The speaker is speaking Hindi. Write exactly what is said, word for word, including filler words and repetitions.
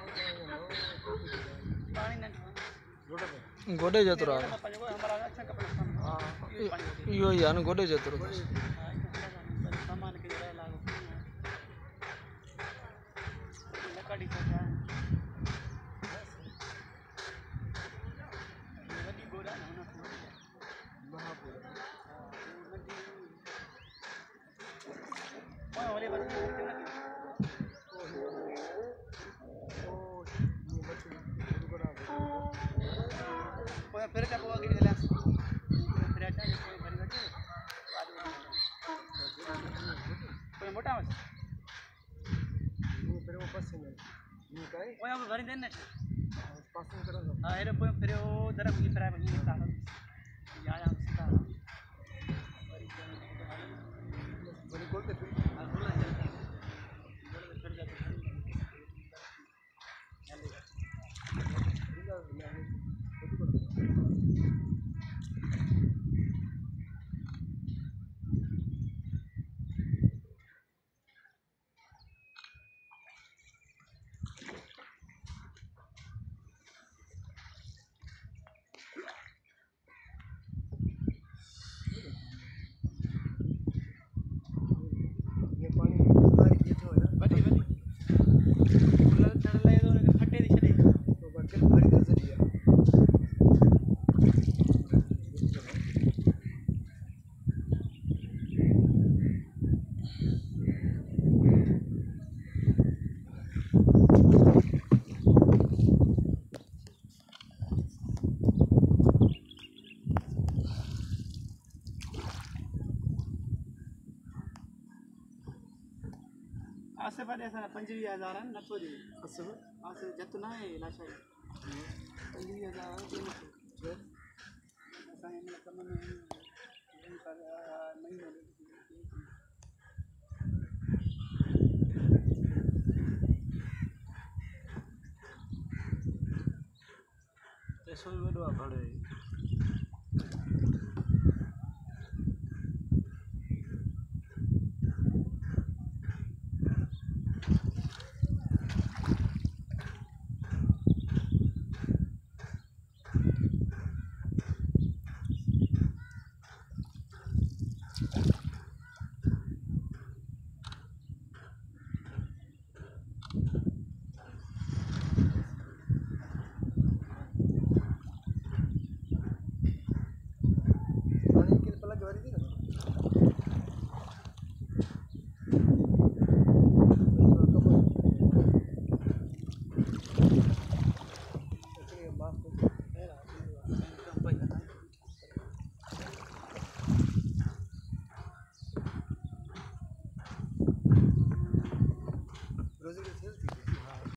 गोडे जतो रहा यो यान गोडे जतो रहा सामान के जाए लागो लकड़ी का नदी गोरा ना होना महापुर ओए वाले बच्चे फिर क्या हुआ कि चला फिर अच्छा कोई भरी बैठे कोई मोटा मत ये फिर वो पास में ये काय वो हम भरी देने पास में करो हां ये कोई फिर वो जरा मुझे फिर आए मुझे बता या या सीधा बड़ी बोल के फिर हां बोला जाता बोल के फिर जाते आसे पासे ऐसा पंजवी हजार है नथो जी असल आसे जतना है लाशा पंजवी हजार है ऐसा है मतलब कम नहीं पर नहीं है तो सो बड़ो भड़े